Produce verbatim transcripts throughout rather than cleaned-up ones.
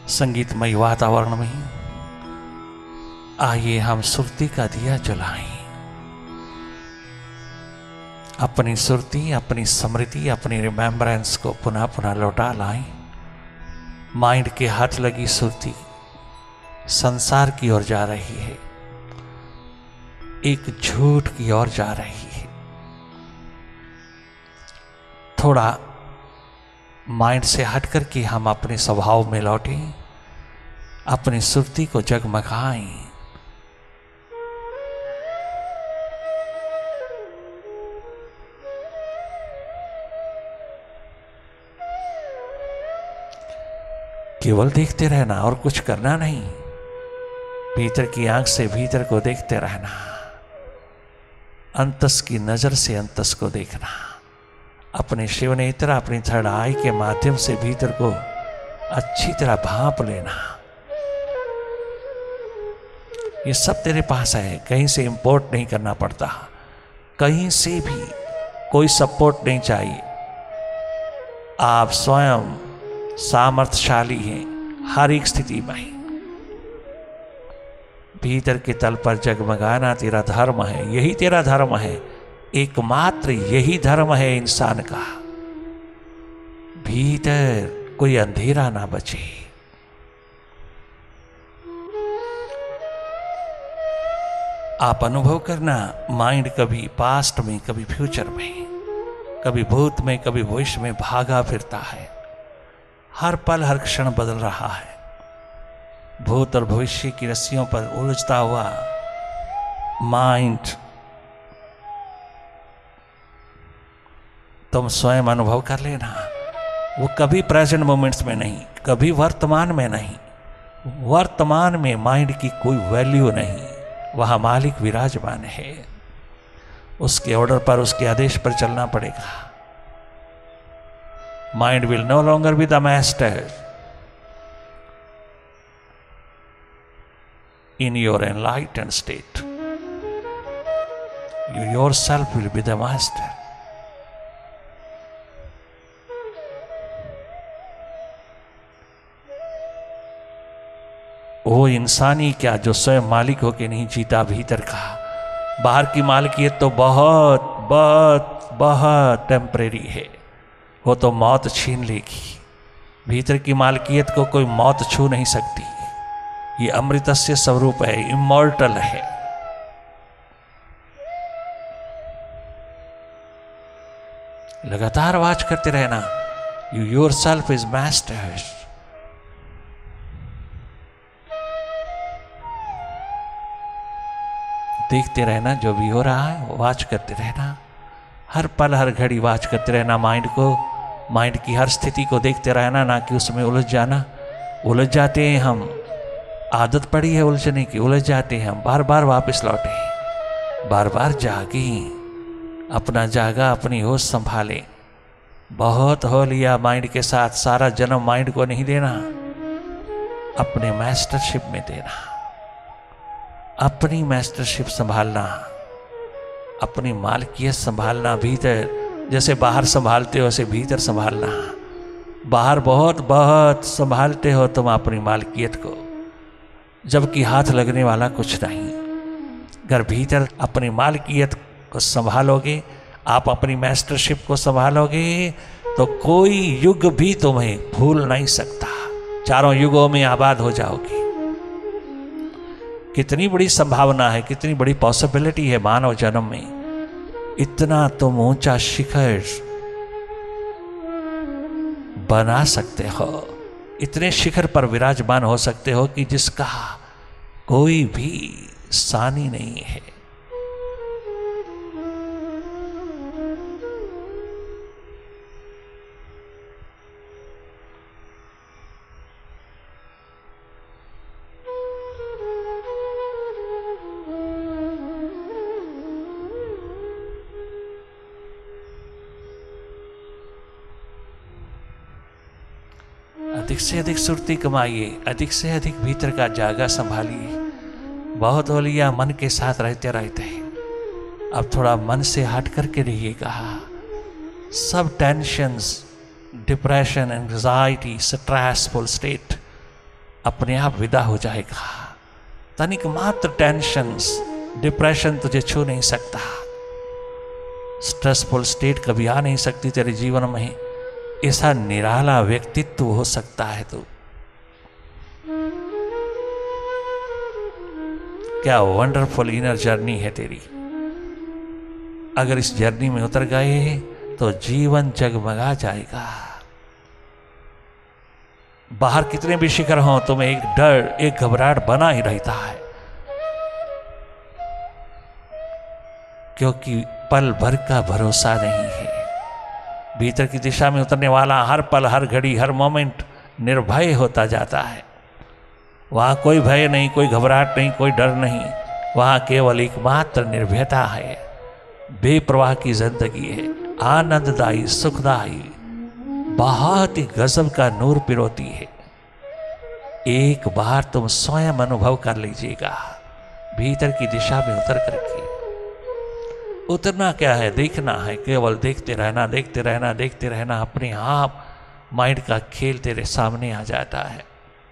संगीतमय वातावरण में आइए हम सुरती का दिया जलाएं। अपनी सुरती, अपनी स्मृति, अपनी रिमेम्बरेंस को पुनः पुनः लौटा लाएं। माइंड के हाथ लगी सुरती संसार की ओर जा रही है, एक झूठ की ओर जा रही है। थोड़ा माइंड से हट करके हम अपने स्वभाव में लौटें, अपनी सुरती को जगमगाएं। केवल देखते रहना और कुछ करना नहीं। भीतर की आंख से भीतर को देखते रहना, अंतस की नजर से अंतस को देखना, अपने शिव नेत्र, अपनी थर्ड आई के माध्यम से भीतर को अच्छी तरह भांप लेना। ये सब तेरे पास है, कहीं से इंपोर्ट नहीं करना पड़ता, कहीं से भी कोई सपोर्ट नहीं चाहिए। आप स्वयं सामर्थ्यशाली हैं हर एक स्थिति में। भीतर के तल पर जगमगाना तेरा धर्म है, यही तेरा धर्म है, एकमात्र यही धर्म है इंसान का। भीतर कोई अंधेरा ना बचे। आप अनुभव करना, माइंड कभी पास्ट में, कभी फ्यूचर में, कभी भूत में, कभी भविष्य में भागा फिरता है। हर पल हर क्षण बदल रहा है। भूत और भविष्य की रस्सियों पर उलझता हुआ माइंड तुम स्वयं अनुभव कर लेना। वो कभी प्रेजेंट मोमेंट्स में नहीं, कभी वर्तमान में नहीं। वर्तमान में माइंड की कोई वैल्यू नहीं, वहां मालिक विराजमान है। उसके ऑर्डर पर, उसके आदेश पर चलना पड़ेगा। Mind will no longer be the master in your enlightened state. You yourself will be the master. वो इंसानी क्या जो स्वयं मालिक होके नहीं जीता भीतर का। बाहर की मालिकियत तो बहुत बहुत बहुत टेम्परेरी है, वो तो मौत छीन लेगी। भीतर की मालकियत को कोई मौत छू नहीं सकती। ये अमृतस्य स्वरूप है, इमॉर्टल है। लगातार वाच करते रहना, you yourself is master. देखते रहना जो भी हो रहा है, वाच करते रहना। हर पल हर घड़ी वाच करते रहना माइंड को, माइंड की हर स्थिति को देखते रहना, ना कि उसमें उलझ जाना। उलझ जाते हैं हम, आदत पड़ी है उलझने की, उलझ जाते हैं हम। बार बार वापस लौटे, बार बार जागें, अपना जागा अपनी होश संभालें। बहुत हो लिया माइंड के साथ, सारा जन्म माइंड को नहीं देना, अपने मास्टरशिप में देना। अपनी मास्टरशिप संभालना, अपनी मालकियत संभालना। भीतर जैसे बाहर संभालते हो वैसे भीतर संभालना। बाहर बहुत बहुत संभालते हो तुम अपनी मालकियत को, जबकि हाथ लगने वाला कुछ नहीं। अगर भीतर अपनी मालकियत को संभालोगे, आप अपनी मास्टरशिप को संभालोगे, तो कोई युग भी तुम्हें भूल नहीं सकता। चारों युगों में आबाद हो जाओगे। कितनी बड़ी संभावना है, कितनी बड़ी पॉसिबिलिटी है मानव जन्म में। इतना तुम ऊंचा शिखर बना सकते हो, इतने शिखर पर विराजमान हो सकते हो कि जिसका कोई भी सानी नहीं है। अधिक से अधिक सुरती कमाइए, अधिक से अधिक भीतर का जागा संभालिए। बहुत हो लिया मन के साथ रहते रहते, अब थोड़ा मन से हट करके रहिएगा। सब tensions, depression, anxiety, stressful state अपने आप विदा हो जाएगा। तनिक मात्र टेंशन्स, डिप्रेशन तुझे छू नहीं सकता, स्ट्रेसफुल स्टेट कभी आ नहीं सकती तेरे जीवन में। ऐसा निराला व्यक्तित्व हो सकता है तू। क्या वंडरफुल इनर जर्नी है तेरी। अगर इस जर्नी में उतर गए तो जीवन जगमगा जाएगा। बाहर कितने भी शिखर हों, तुम्हें एक डर, एक घबराहट बना ही रहता है, क्योंकि पल भर का भरोसा नहीं है। भीतर की दिशा में उतरने वाला हर पल, हर घड़ी, हर मोमेंट निर्भय होता जाता है। वहां कोई भय नहीं, कोई घबराहट नहीं, कोई डर नहीं। वहां केवल एकमात्र निर्भयता है। बेप्रवाह की जिंदगी है, आनंददायी, सुखदायी, बहुत ही गजब का नूर पिरोती है। एक बार तुम स्वयं अनुभव कर लीजिएगा, भीतर की दिशा में उतर करके। उतरना क्या है, देखना है, केवल देखते रहना, देखते रहना, देखते रहना। अपने आप माइंड का खेल तेरे सामने आ जाता है।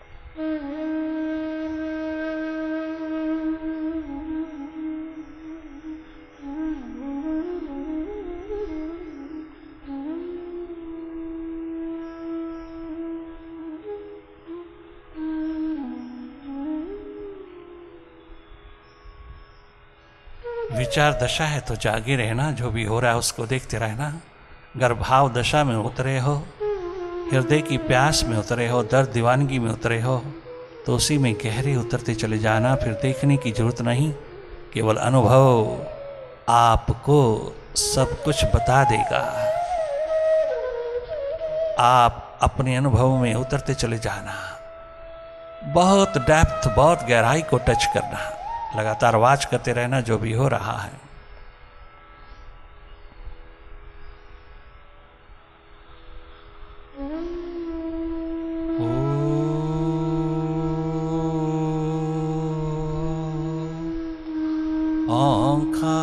विचार दशा है तो जागे रहना, जो भी हो रहा है उसको देखते रहना। अगर भाव दशा में उतरे हो, हृदय की प्यास में उतरे हो, दर्द दीवानगी में उतरे हो, तो उसी में गहरे उतरते चले जाना। फिर देखने की जरूरत नहीं, केवल अनुभव आपको सब कुछ बता देगा। आप अपने अनुभव में उतरते चले जाना। बहुत डेप्थ, बहुत गहराई को टच करना। लगातार वाच करते रहना जो भी हो रहा है। ओंकार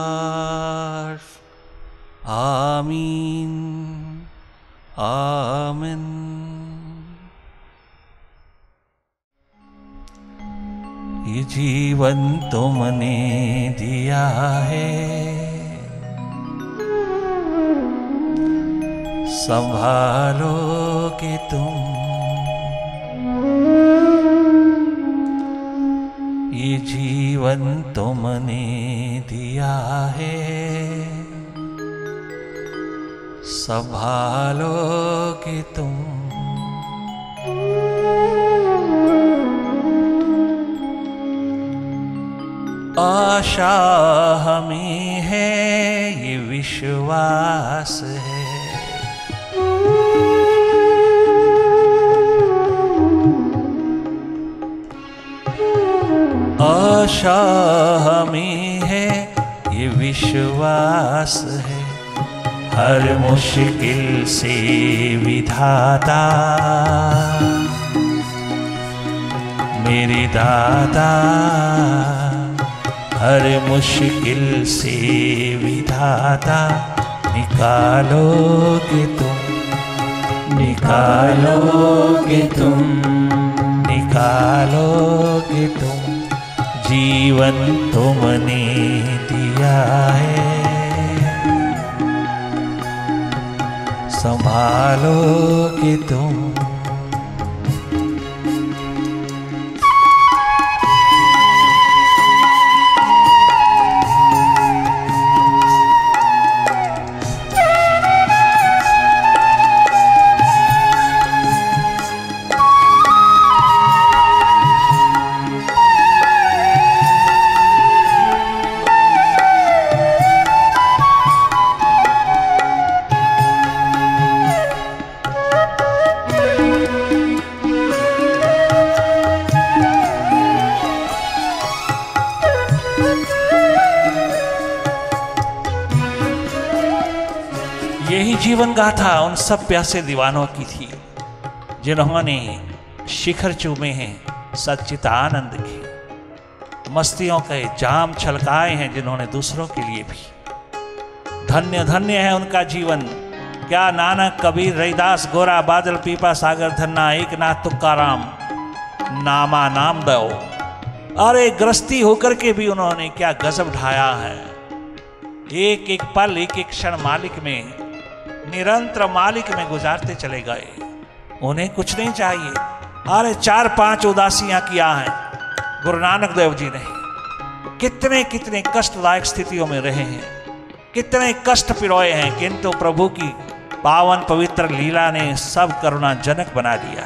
आमीन आमीन। ये जीवन तुमने दिया है, संभालोगे तुम। ये जीवन तुमने दिया है, संभालोगे तुम। आशा हमें है, ये विश्वास है, आशा हमें है, ये विश्वास है। हर मुश्किल से विधाता मेरे दाता, हर मुश्किल से विधाता निकालोगे तुम, निकालोगे तुम, निकालोगे तुम। जीवन तुमने दिया है, संभालोगे तुम। जीवन गाथा उन सब प्यासे दीवानों की थी जिन्होंने शिखर चूमे हैं सच्चिदानंद के, मस्तियों के जाम छलकाए हैं जिन्होंने दूसरों के लिए भी। धन्य धन्य है उनका जीवन। क्या नानक, कबीर, रविदास, गोरा, बादल, पीपा, सागर, धन्ना, एक नाथ, तुकाराम, नामा नाम दो। अरे गृहस्थी होकर के भी उन्होंने क्या गजब ढाया है। एक एक पल एक एक क्षण मालिक में, निरंतर मालिक में गुजारते चले गए। उन्हें कुछ नहीं चाहिए। अरे चार पांच उदासियां किया है गुरु नानक देव जी ने। कितने कितने कष्टदायक स्थितियों में रहे हैं, कितने कष्ट पिरोए हैं, किंतु प्रभु की पावन पवित्र लीला ने सब करुणाजनक बना दिया।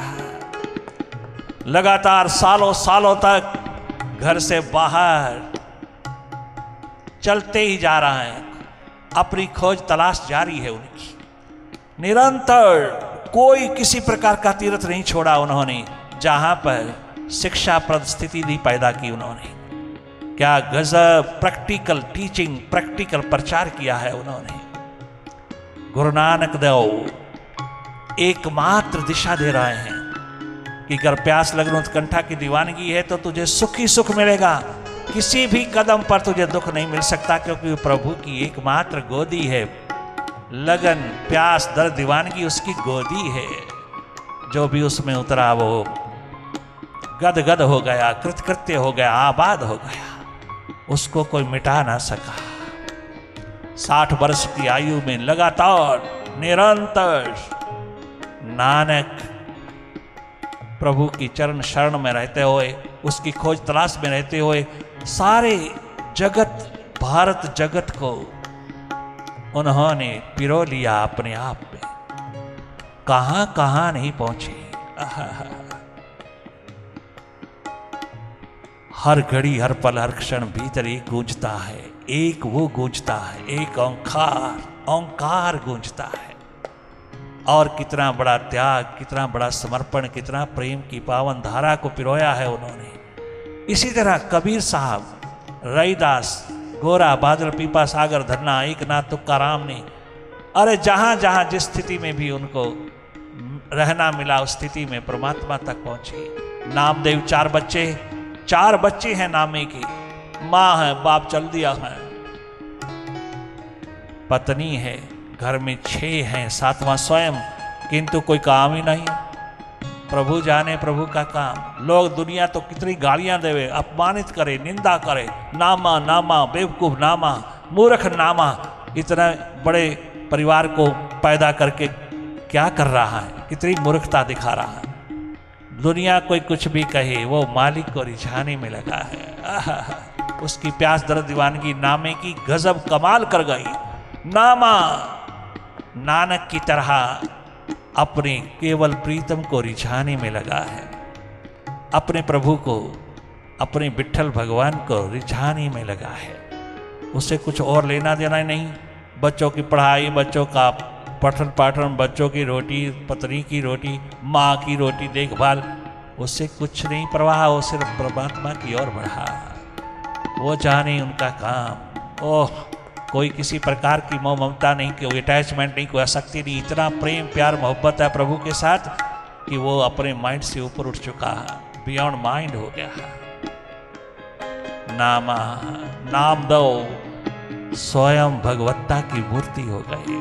लगातार सालों सालों तक घर से बाहर चलते ही जा रहा है। अपनी खोज तलाश जारी है उनकी। निरंतर कोई किसी प्रकार का तीर्थ नहीं छोड़ा उन्होंने, जहां पर शिक्षाप्रद स्थिति नहीं पैदा की उन्होंने। क्या गजब प्रैक्टिकल टीचिंग, प्रैक्टिकल प्रचार किया है उन्होंने। गुरु नानक देव एकमात्र दिशा दे रहे हैं कि अगर प्यास लगन उत्कंठा की दीवानगी है तो तुझे सुख ही सुख मिलेगा। किसी भी कदम पर तुझे दुख नहीं मिल सकता, क्योंकि प्रभु की एकमात्र गोदी है। लगन प्यास दर्द दीवानगी उसकी गोदी है। जो भी उसमें उतरा वो गद गद हो गया, कृतकृत्य हो गया, आबाद हो गया। उसको कोई मिटा ना सका। साठ वर्ष की आयु में लगातार निरंतर नानक प्रभु की चरण शरण में रहते हुए, उसकी खोज तलाश में रहते हुए सारे जगत, भारत जगत को उन्होंने पिरो लिया अपने आप में। कहां कहां नहीं पहुंचे। हर घड़ी हर पल हर क्षण भीतर एक गूंजता है, एक वो गूंजता है, एक ओंकार ओंकार गूंजता है। और कितना बड़ा त्याग, कितना बड़ा समर्पण, कितना प्रेम की पावन धारा को पिरोया है उन्होंने। इसी तरह कबीर साहब, रैदास, गोरा, बादल, पीपा, सागर, धन्ना, एक नाथ, तुकाराम ने, अरे जहां जहां जिस स्थिति में भी उनको रहना मिला उस स्थिति में परमात्मा तक पहुंचे। नामदेव चार बच्चे, चार बच्चे हैं नामे की, माँ है, बाप चल दिया है, पत्नी है, घर में छह हैं, सातवां स्वयं, किंतु कोई काम ही नहीं। प्रभु जाने प्रभु का काम। लोग दुनिया तो कितनी गालियां देवे, अपमानित करे, निंदा करे, नामा नामा, बेवकूफ नामा, मूर्ख नामा। इतना बड़े परिवार को पैदा करके क्या कर रहा है, कितनी मूर्खता दिखा रहा है। दुनिया कोई कुछ भी कहे, वो मालिक को रिझाने में लगा है। उसकी प्यास दर्द दीवानगी नामे की गजब कमाल कर गई। नामा नानक की तरह अपने केवल प्रीतम को रिझाने में लगा है। अपने प्रभु को, अपने विठ्ठल भगवान को रिझाने में लगा है। उससे कुछ और लेना देना नहीं। बच्चों की पढ़ाई, बच्चों का पठन पाठन, बच्चों की रोटी, पत्नी की रोटी, माँ की रोटी, देखभाल, उससे कुछ नहीं परवाह। वो सिर्फ परमात्मा की ओर बढ़ा। वो जाने उनका काम। ओह, कोई किसी प्रकार की मोह ममता नहीं, कोई अटैचमेंट नहीं, कोई आसक्ति नहीं। इतना प्रेम प्यार मोहब्बत है प्रभु के साथ कि वो अपने माइंड से ऊपर उठ चुका है, बियॉन्ड माइंड हो गया है। नामा नाम दो, स्वयं भगवत्ता की मूर्ति हो गई।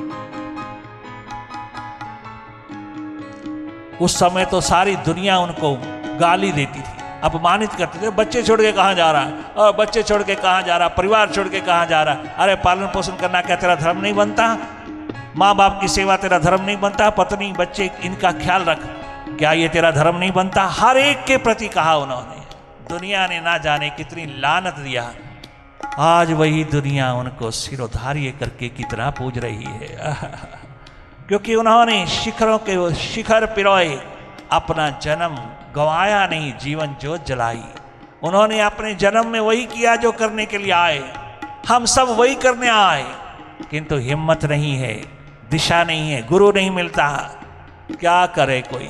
उस समय तो सारी दुनिया उनको गाली देती थी, अपमानित करते थे। बच्चे छोड़ के कहाँ जा रहा है, और बच्चे छोड़ के कहाँ जा रहा, परिवार छोड़ के कहाँ जा रहा। अरे पालन पोषण करना क्या तेरा धर्म नहीं बनता? माँ बाप की सेवा तेरा धर्म नहीं बनता? पत्नी बच्चे इनका ख्याल रख, क्या ये तेरा धर्म नहीं बनता? हर एक के प्रति कहा उन्होंने। दुनिया ने ना जाने कितनी लानत दिया। आज वही दुनिया उनको सिरोधार्य करके कितना पूज रही है, क्योंकि उन्होंने शिखरों के शिखर पिरोए, अपना जन्म गंवाया नहीं, जीवन ज्योत जलाई। उन्होंने अपने जन्म में वही किया जो करने के लिए आए। हम सब वही करने आए, किंतु हिम्मत नहीं है, दिशा नहीं है, गुरु नहीं मिलता। क्या करे कोई,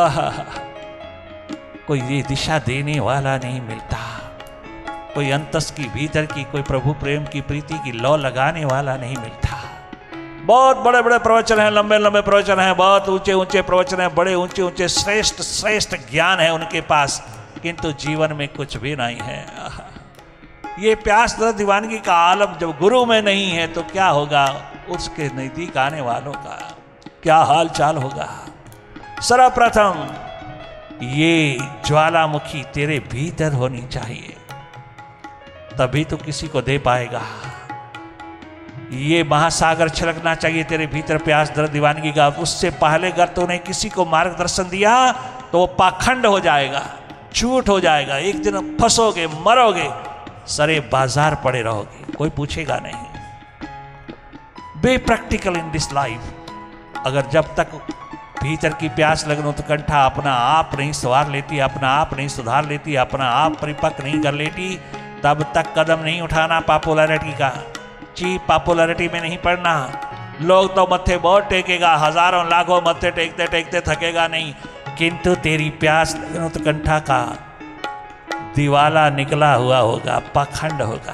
कोई ये दिशा देने वाला नहीं मिलता, कोई अंतस की भीतर की, कोई प्रभु प्रेम की प्रीति की लौ लगाने वाला नहीं मिलता। बहुत बड़े बड़े प्रवचन हैं, लंबे लंबे प्रवचन हैं, बहुत ऊंचे ऊंचे प्रवचन हैं, बड़े ऊंचे ऊंचे श्रेष्ठ श्रेष्ठ ज्ञान है उनके पास, किंतु जीवन में कुछ भी नहीं है। ये प्यास दर्द दीवानगी का आलम जब गुरु में नहीं है तो क्या होगा उसके नजदीक आने वालों का, क्या हाल चाल होगा। सर्वप्रथम ये ज्वालामुखी तेरे भीतर होनी चाहिए, तभी तो किसी को दे पाएगा। ये महासागर छलकना चाहिए तेरे भीतर, प्यास दर्द दीवानगी का। उससे पहले अगर तूने किसी को मार्गदर्शन दिया तो वो पाखंड हो जाएगा, झूठ हो जाएगा, एक दिन फंसोगे, मरोगे, सरे बाजार पड़े रहोगे, कोई पूछेगा नहीं। Be practical in this life. अगर जब तक भीतर की प्यास लगन उत्कंठा अपना आप नहीं सवार लेती, अपना आप नहीं सुधार लेती, अपना आप परिपक्व नहीं कर लेती, तब तक कदम नहीं उठाना पॉपुलैरिटी का। चीप पॉपुलैरिटी में नहीं पड़ना। लोग तो मत्थे बहुत टेकेगा, हजारों लाखों मत्थे टेकते टेकते थकेगा नहीं, किंतु तेरी प्यास लगन उत्कंठा का दिवाला निकला हुआ होगा, पाखंड होगा।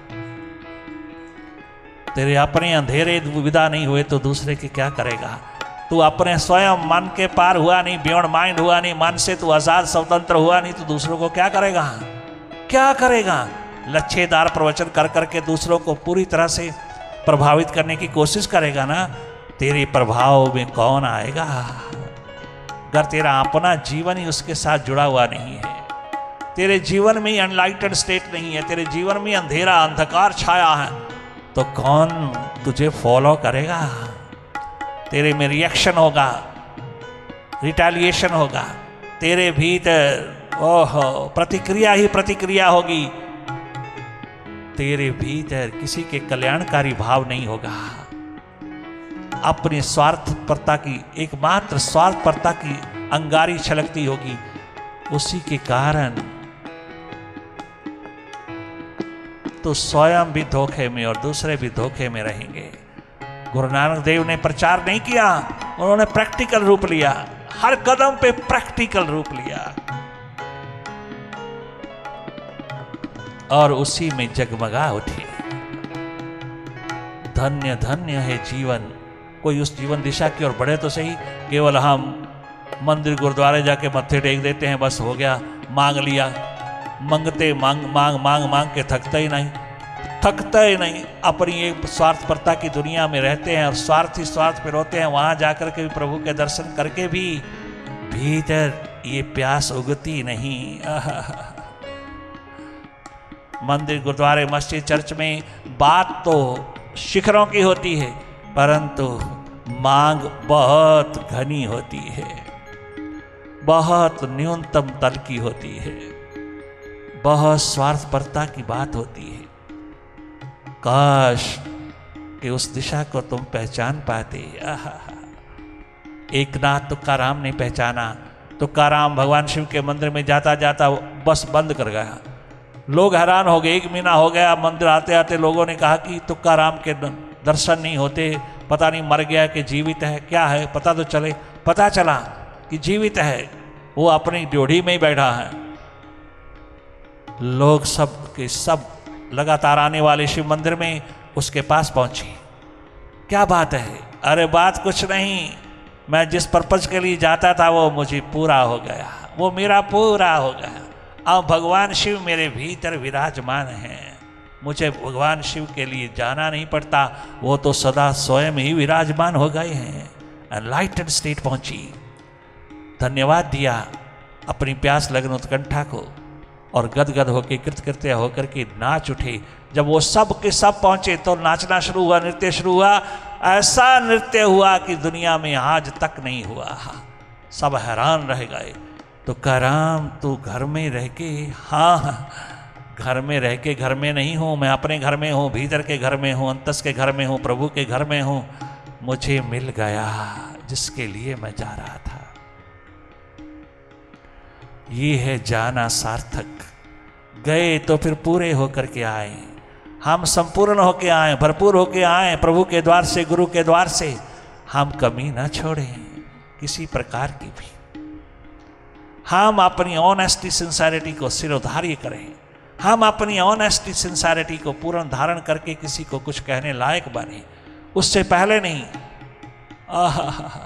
तेरे अपने अंधेरे विदा नहीं हुए तो दूसरे के क्या करेगा। तू अपने स्वयं मन के पार हुआ नहीं, बियॉन्ड माइंड हुआ नहीं, मन से तू आजाद स्वतंत्र हुआ नहीं, तो दूसरों को क्या करेगा, क्या करेगा। लच्छेदार प्रवचन कर करके दूसरों को पूरी तरह से प्रभावित करने की कोशिश करेगा ना, तेरे प्रभाव में कौन आएगा अगर तेरा अपना जीवन ही उसके साथ जुड़ा हुआ नहीं है। तेरे जीवन में ही अनलाइटेड स्टेट नहीं है, तेरे जीवन में अंधेरा अंधकार छाया है, तो कौन तुझे फॉलो करेगा। तेरे में रिएक्शन होगा, रिटेलिएशन होगा, तेरे भीतर ओहो प्रतिक्रिया ही प्रतिक्रिया होगी, तेरे भीतर किसी के कल्याणकारी भाव नहीं होगा। अपनी स्वार्थपरता की, एकमात्र स्वार्थपरता की अंगारी छलकती होगी। उसी के कारण तो स्वयं भी धोखे में और दूसरे भी धोखे में रहेंगे। गुरु नानक देव ने प्रचार नहीं किया, उन्होंने प्रैक्टिकल रूप लिया, हर कदम पे प्रैक्टिकल रूप लिया और उसी में जगमगा उठी। धन्य धन्य है जीवन। कोई उस जीवन दिशा की ओर बढ़े तो सही। केवल हम मंदिर गुरुद्वारे जाके मत्थे टेक देते हैं, बस हो गया, मांग लिया। मंगते मांग मांग मांग मांग के थकते ही नहीं, थकते ही नहीं। अपनी एक स्वार्थपरता की दुनिया में रहते हैं और स्वार्थ ही स्वार्थ पे रोते हैं। वहां जाकर के भी प्रभु के दर्शन करके भी भीतर ये प्यास उगती नहीं। मंदिर गुरुद्वारे मस्जिद चर्च में बात तो शिखरों की होती है, परंतु मांग बहुत घनी होती है, बहुत न्यूनतम तल की होती है, बहुत स्वार्थपरता की बात होती है। काश कि उस दिशा को तुम पहचान पाते। एक नाथ तुकाराम ने पहचाना। तुकाराम भगवान शिव के मंदिर में जाता जाता बस बंद कर गया। लोग हैरान हो गए, एक महीना हो गया मंदिर आते आते लोगों ने कहा कि तुकाराम के दर्शन नहीं होते, पता नहीं मर गया कि जीवित है, क्या है पता तो चले। पता चला कि जीवित है, वो अपनी ड्योढ़ी में ही बैठा है। लोग सब के सब लगातार आने वाले शिव मंदिर में उसके पास पहुंचे। क्या बात है? अरे बात कुछ नहीं, मैं जिस पर्पज के लिए जाता था वो मुझे पूरा हो गया, वो मेरा पूरा हो गया। अब भगवान शिव मेरे भीतर विराजमान हैं, मुझे भगवान शिव के लिए जाना नहीं पड़ता, वो तो सदा स्वयं ही विराजमान हो गए हैं। एनलाइटेड स्टेट पहुंची। धन्यवाद दिया अपनी प्यास लगन उत्कंठा को और गदगद होकर कृतकृत्य होकर के नाच उठे। जब वो सब के सब पहुंचे तो नाचना शुरू हुआ, नृत्य शुरू हुआ। ऐसा नृत्य हुआ कि दुनिया में आज तक नहीं हुआ। सब हैरान रह गए। तो कराम तू घर में रह के, हाँ घर में रह के घर में नहीं हूँ, मैं अपने घर में हूँ, भीतर के घर में हूँ, अंतस के घर में हूँ, प्रभु के घर में हूँ। मुझे मिल गया जिसके लिए मैं जा रहा था। ये है जाना सार्थक। गए तो फिर पूरे होकर के आए। हम संपूर्ण होके आए, भरपूर होके आए प्रभु के द्वार से, गुरु के द्वार से। हम कमी ना छोड़ें किसी प्रकार की भी। हम अपनी ऑनेस्टी सिंसेरिटी को सिरोधार्य करें। हम अपनी ऑनेस्टी सिंसेरिटी को पूर्ण धारण करके किसी को कुछ कहने लायक बने, उससे पहले नहीं। आहा,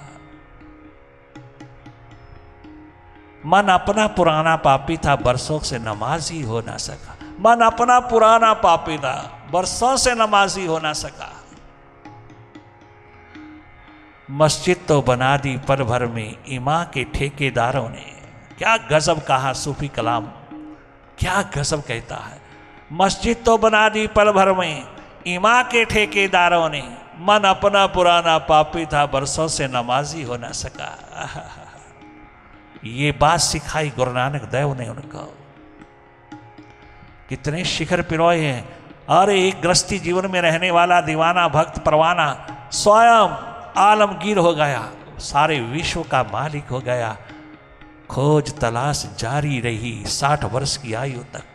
मन अपना पुराना पापी था, बरसों से नमाजी हो ना सका। मन अपना पुराना पापी था, बरसों से नमाजी हो ना सका। मस्जिद तो बना दी पल भर में इमाम के ठेकेदारों ने। क्या गजब कहा सूफी कलाम, क्या गजब कहता है। मस्जिद तो बना दी पल भर में ईमा के ठेकेदारों ने, मन अपना पुराना पापी था बरसों से नमाजी हो ना सका। ये बात सिखाई गुरु नानक देव ने उनको। कितने शिखर पिरोए हैं। अरे एक गृहस्थी जीवन में रहने वाला दीवाना भक्त परवाना स्वयं आलमगीर हो गया, सारे विश्व का मालिक हो गया। खोज तलाश जारी रही साठ वर्ष की आयु तक।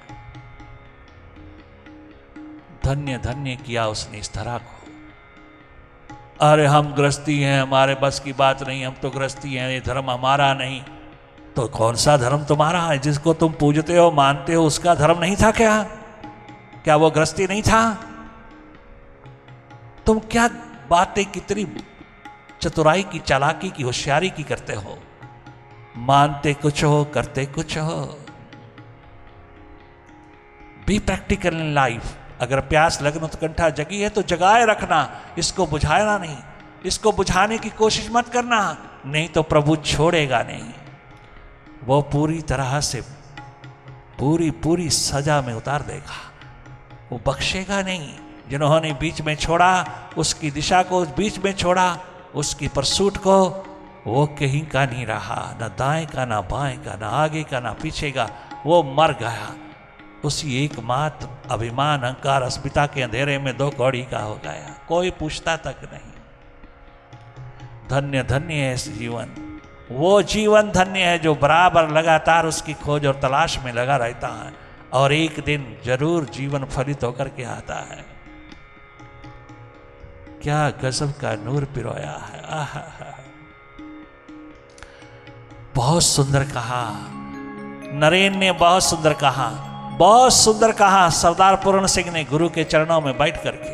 धन्य धन्य किया उसने इस तरह को। अरे हम गृहस्थी हैं, हमारे बस की बात नहीं, हम तो गृहस्थी हैं, ये धर्म हमारा नहीं। तो कौन सा धर्म तुम्हारा है? जिसको तुम पूजते हो मानते हो उसका धर्म नहीं था क्या? क्या वो गृहस्थी नहीं था? तुम क्या बातें कितनी चतुराई की, चालाकी की, होशियारी की करते हो। मानते कुछ हो, करते कुछ हो। Be practical in life. अगर प्यास लगन उत्कंठा जगी है तो जगाए रखना, इसको बुझाना नहीं, इसको बुझाने की कोशिश मत करना, नहीं तो प्रभु छोड़ेगा नहीं। वो पूरी तरह से पूरी पूरी सजा में उतार देगा, वो बख्शेगा नहीं। जिन्होंने बीच में छोड़ा, उसकी दिशा को बीच में छोड़ा, उसकी परसूट को, वो कहीं का नहीं रहा, न दाएं का, ना बाएं का, ना आगे का, ना पीछे का। वो मर गया। उसी एकमात्र अभिमान अहंकार अस्मिता के अंधेरे में दो कौड़ी का हो गया, कोई पूछता तक नहीं। धन्य धन्य है इस जीवन। वो जीवन धन्य है जो बराबर लगातार उसकी खोज और तलाश में लगा रहता है, और एक दिन जरूर जीवन फलित होकर के आता है। क्या गजब का नूर पिरोया है। आहा, बहुत सुंदर कहा नरेन ने, बहुत सुंदर कहा, बहुत सुंदर कहा सरदार पूर्ण सिंह ने गुरु के चरणों में बैठ करके,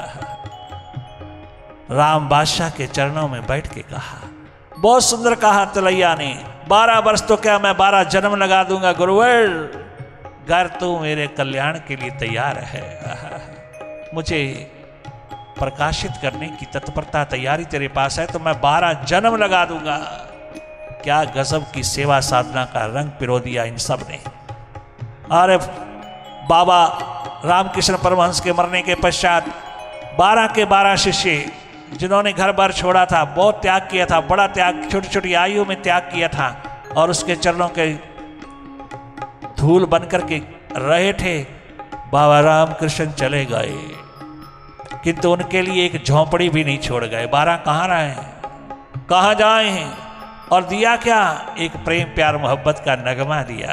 राम बादशाह के चरणों में बैठ के कहा। बहुत सुंदर कहा तलैया ने, बारह वर्ष तो क्या मैं बारह जन्म लगा दूंगा गुरुवर, घर तू मेरे कल्याण के लिए तैयार है। मुझे प्रकाशित करने की तत्परता तैयारी तेरे पास है तो मैं बारह जन्म लगा दूंगा। क्या गजब की सेवा साधना का रंग पिरो दिया इन सब ने। अरे बाबा रामकृष्ण परमहंस के मरने के पश्चात बारह के बारह शिष्य जिन्होंने घर बार छोड़ा था, बहुत त्याग किया था, बड़ा त्याग, छोटी छोटी आयु में त्याग किया था, और उसके चरणों के धूल बनकर के रहे थे। बाबा रामकृष्ण चले गए, किंतु उनके लिए एक झोंपड़ी भी नहीं छोड़ गए। बारह कहाँ रहे, कहाँ जाए हैं, और दिया क्या? एक प्रेम प्यार मोहब्बत का नगमा दिया।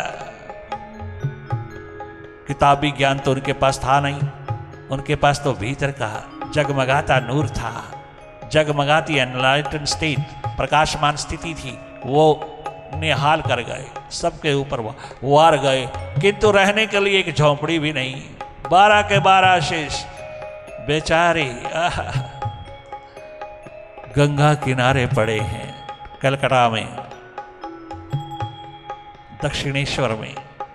किताबी ज्ञान तो उनके पास था नहीं, उनके पास तो भीतर का जगमगाता नूर था, जगमगाती एनलाइटन स्टेट, प्रकाशमान स्थिति थी। वो निहाल कर गए, सबके ऊपर वार गए, किंतु रहने के लिए एक झोंपड़ी भी नहीं। बारह के बारह शेष बेचारे गंगा किनारे पड़े हैं, कलकत्ता में, दक्षिणेश्वर में।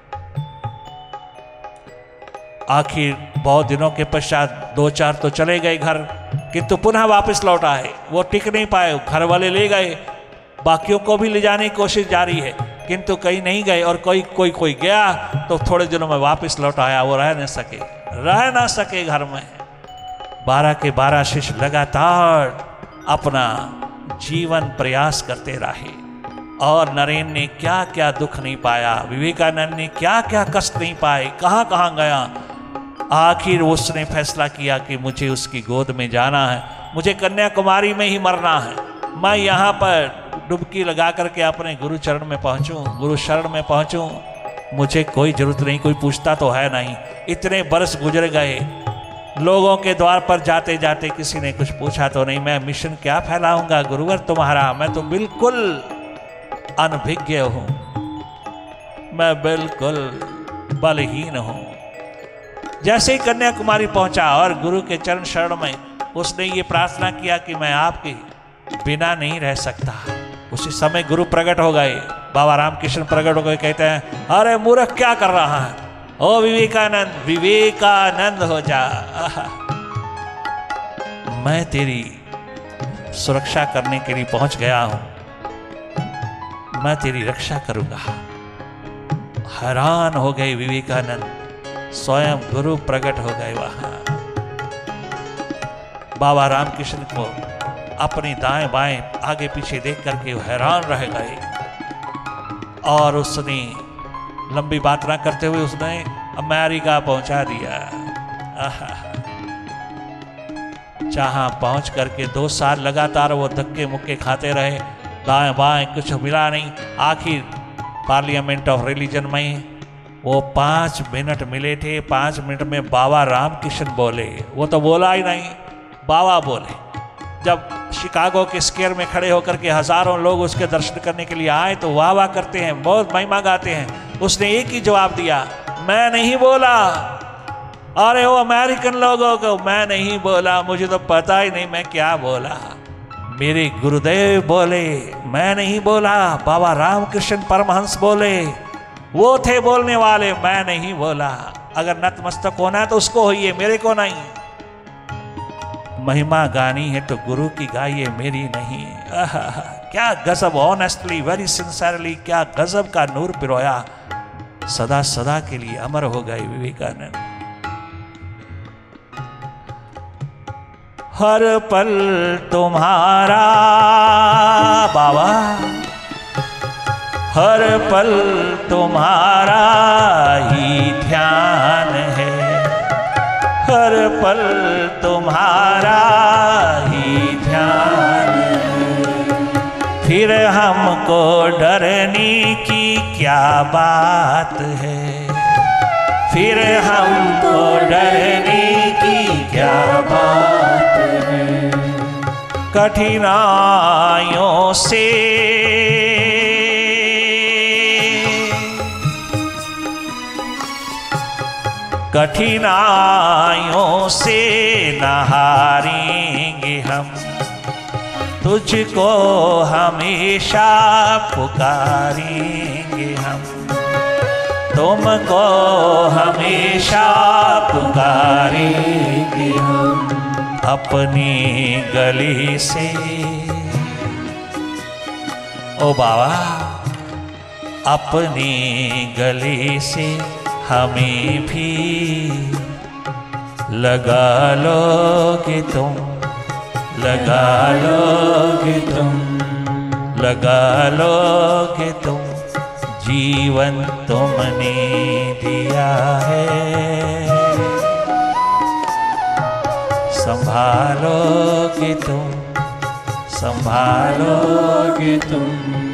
आखिर बहुत दिनों के पश्चात दो चार तो चले गए घर, किंतु पुनः वापस लौट आए। वो टिक नहीं पाए, घर वाले ले गए, बाकियों को भी ले जाने की कोशिश जारी है, किंतु कहीं नहीं गए, और कोई कोई कोई गया तो थोड़े दिनों में वापस लौट आया। वो रह न सके, रह ना सके घर में। बारह के बारह शिष्य लगातार अपना जीवन प्रयास करते रहे, और नरेन ने क्या क्या दुख नहीं पाया, विवेकानंद ने क्या क्या कष्ट नहीं पाए, कहाँ कहाँ गया। आखिर उसने फैसला किया कि मुझे उसकी गोद में जाना है, मुझे कन्याकुमारी में ही मरना है। मैं यहाँ पर डुबकी लगा करके अपने गुरु चरण में पहुँचूँ, गुरु शरण में पहुँचूँ। मुझे कोई जरूरत नहीं, कोई पूछता तो है नहीं। इतने बरस गुजर गए, लोगों के द्वार पर जाते जाते किसी ने कुछ पूछा तो नहीं। मैं मिशन क्या फैलाऊंगा गुरुवर तुम्हारा, मैं तो बिल्कुल अनभिज्ञ हूँ, मैं बिल्कुल बलहीन हूँ। जैसे ही कन्याकुमारी पहुंचा और गुरु के चरण शरण में उसने ये प्रार्थना किया कि मैं आपके बिना नहीं रह सकता, उसी समय गुरु प्रकट हो गए। बाबा रामकृष्ण प्रकट हो गए, कहते हैं अरे मूर्ख क्या कर रहा है, ओ विवेकानंद, विवेकानंद हो जा। मैं तेरी सुरक्षा करने के लिए पहुंच गया हूं। मैं तेरी रक्षा करूंगा। हैरान हो गए विवेकानंद, स्वयं गुरु प्रकट हो गए वहां। बाबा रामकृष्ण को अपनी दाएं बाएं आगे पीछे देख करके हैरान रह गए और उसने लंबी बात ना करते हुए उसने अमेरिका पहुंचा दिया। जहां पहुंच करके दो साल लगातार वो धक्के मुक्के खाते रहे, दाएं बाएं कुछ मिला नहीं। आखिर पार्लियामेंट ऑफ रिलीजन में वो पाँच मिनट मिले थे। पाँच मिनट में बाबा रामकृष्ण बोले, वो तो बोला ही नहीं, बाबा बोले। जब शिकागो के स्क्वायर में खड़े होकर के हजारों लोग उसके दर्शन करने के लिए आए तो वाह वाह करते हैं, बहुत महिमा गाते हैं। उसने एक ही जवाब दिया, मैं नहीं बोला। अरे वो अमेरिकन लोगों को, मैं नहीं बोला, मुझे तो पता ही नहीं मैं क्या बोला। मेरे गुरुदेव बोले, मैं नहीं बोला। बाबा रामकृष्ण परमहंस बोले, वो थे बोलने वाले, मैं नहीं बोला। अगर नतमस्तक होना है तो उसको होइए, मेरे को नहीं। महिमा गानी है तो गुरु की गाइए, मेरी नहीं। आहा, क्या गजब, ऑनेस्टली, वेरी सिंसियरली, क्या गजब का नूर पिरोया। सदा सदा के लिए अमर हो गए विवेकानंद। हर पल तुम्हारा बाबा, हर पल तुम्हारा ही ध्यान है, हर पल तुम्हारा ही ध्यान है। फिर हमको डरने की क्या बात है, फिर हमको डरने की क्या बात है। कठिनाइयों से कठिनाइयों से न हारेंगे हम, तुझको हमेशा पुकारेंगे हम, तुमको हमेशा पुकारेंगे हम। अपनी गली से ओ बाबा, अपनी गली से हमें भी लगा लोगे तुम, लगा लोगे तुम, लगा लोगे तुम। जीवन तुमने दिया है, संभालोगे तुम, संभालोगे तुम।